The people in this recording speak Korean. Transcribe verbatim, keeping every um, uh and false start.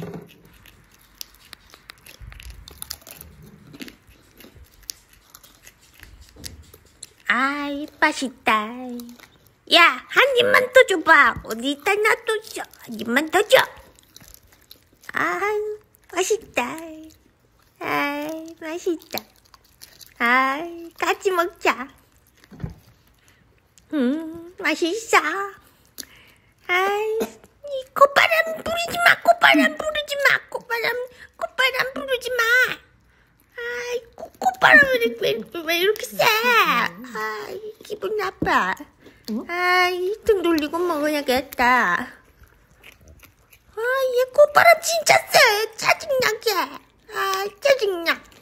아이, 맛있다. 야, 한 입만 더 줘봐. 어디다 놔뒀어. 한 입만 더 줘. 아유, 맛있다. 아이, 맛있다. 아이, 같이 먹자. 음, 맛있어. 아이, 이 콧바람 부르지 마. 콧바람 부르지 마. 콧바람, 콧바람 부르지 마. 아이, 코, 콧바람이 왜, 왜, 왜 이렇게 세? 아이, 기분 나빠. 아이, 등 돌리고 먹어야겠다. 아, 얘 콧바람 진짜 세. 짜증나게. 아, 짜증나.